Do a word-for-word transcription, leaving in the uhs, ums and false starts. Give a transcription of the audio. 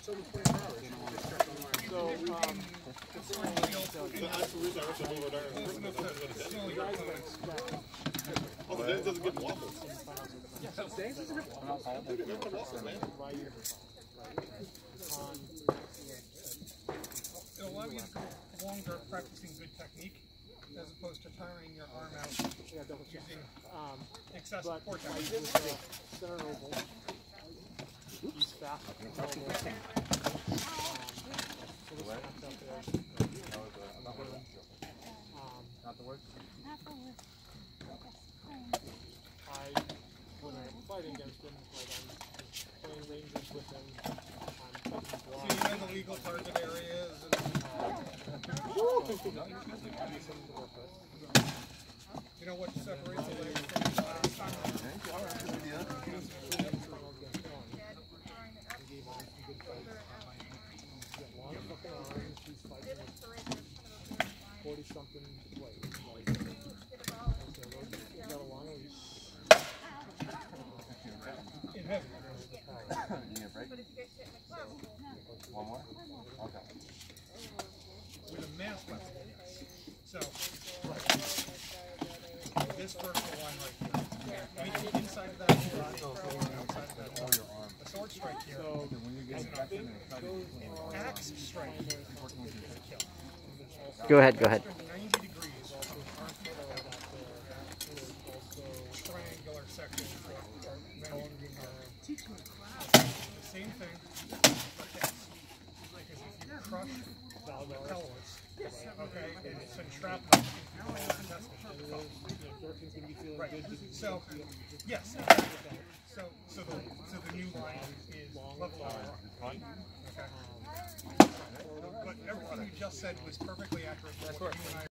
seven twenty per hour. So, um, that's the reason I wish I over there. Oh, the dance doesn't get waffles. Yeah, so dance doesn't get waffles. Dude, they're the waffles, man. It'll allow you to go longer practicing good technique, as opposed to tiring your arm out using um, excessive force. Center oval. He's fast. Not the worst. I, when I'm fighting against him, like I'm playing ranges with him, I'm so you know the legal target areas. You know what separates the legs from the body? forty something to play. In heavy. One more? Okay. With a mass weapon, yes. So, right. This vertical line right here. I mean, the inside of that hole, outside of that hole. A sword strike here. So, An axe strike here. Go ahead, go ahead. ninety degrees, also triangular section. The same thing. Because if you crush the pellets, okay, and it's been trapped up right. So, yes, exactly. So, so the so the new line is level line. Okay. But everything you just said was perfectly accurate for what you and I